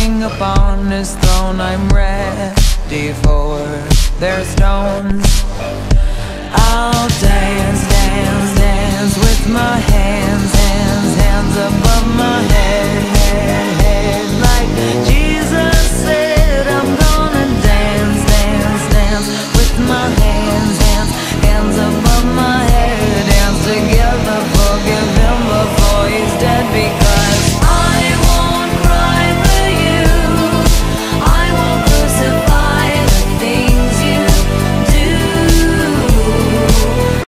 king upon his throne. I'm ready for their stones. I'll dance, dance, dance with my head